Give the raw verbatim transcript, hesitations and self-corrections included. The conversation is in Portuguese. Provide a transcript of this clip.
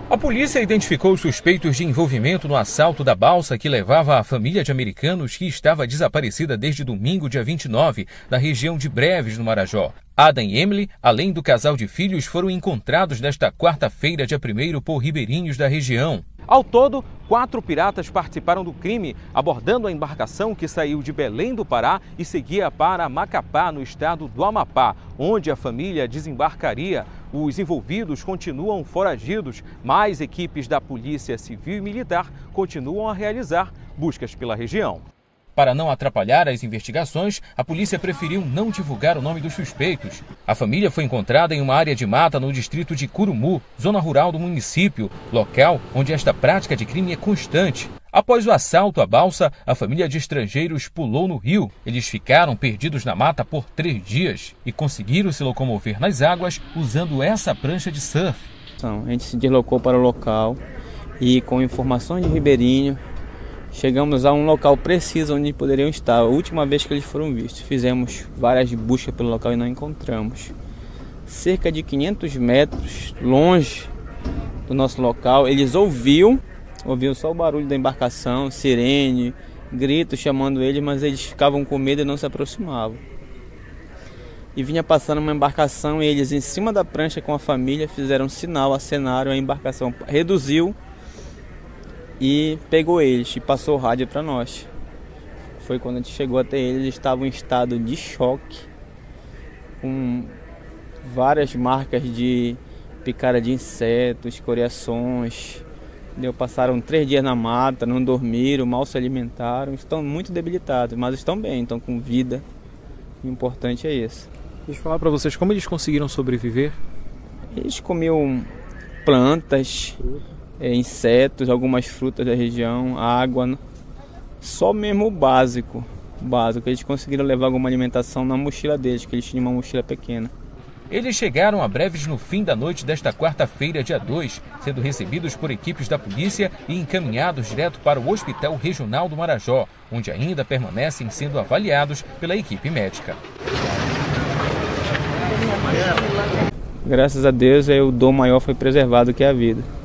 A polícia identificou os suspeitos de envolvimento no assalto da balsa que levava a família de americanos que estava desaparecida desde domingo, dia vinte e nove, na região de Breves, no Marajó. Adam e Emily, além do casal de filhos, foram encontrados nesta quarta-feira, dia primeiro, por ribeirinhos da região. Ao todo, quatro piratas participaram do crime, abordando a embarcação que saiu de Belém do Pará e seguia para Macapá, no estado do Amapá, onde a família desembarcaria. Os envolvidos continuam foragidos, mas equipes da Polícia Civil e Militar continuam a realizar buscas pela região. Para não atrapalhar as investigações, a polícia preferiu não divulgar o nome dos suspeitos. A família foi encontrada em uma área de mata no distrito de Curumu, zona rural do município, local onde esta prática de crime é constante. Após o assalto à balsa, a família de estrangeiros pulou no rio. Eles ficaram perdidos na mata por três dias e conseguiram se locomover nas águas usando essa prancha de surf. A gente se deslocou para o local e, com informações de ribeirinho, chegamos a um local preciso onde poderiam estar. A última vez que eles foram vistos, fizemos várias buscas pelo local e não encontramos. Cerca de quinhentos metros longe do nosso local, eles ouviam, ouviam só o barulho da embarcação, sirene, gritos chamando eles, mas eles ficavam com medo e não se aproximavam. E vinha passando uma embarcação e eles, em cima da prancha com a família, fizeram um sinal, acenaram, a embarcação reduziu e pegou eles e passou o rádio para nós. Foi quando a gente chegou até eles, eles estavam em estado de choque, com várias marcas de picada de insetos, escoriações. Entendeu? Passaram três dias na mata, não dormiram, mal se alimentaram, estão muito debilitados, mas estão bem, estão com vida. O importante é isso. Deixa eu falar para vocês, como eles conseguiram sobreviver? Eles comiam plantas, É, insetos, algumas frutas da região, água, só mesmo o básico, o básico. Eles conseguiram levar alguma alimentação na mochila deles, que eles tinham uma mochila pequena. Eles chegaram a Breves no fim da noite desta quarta-feira, dia dois, sendo recebidos por equipes da polícia e encaminhados direto para o Hospital Regional do Marajó, onde ainda permanecem sendo avaliados pela equipe médica. Graças a Deus, o dom maior foi preservado, que é a vida.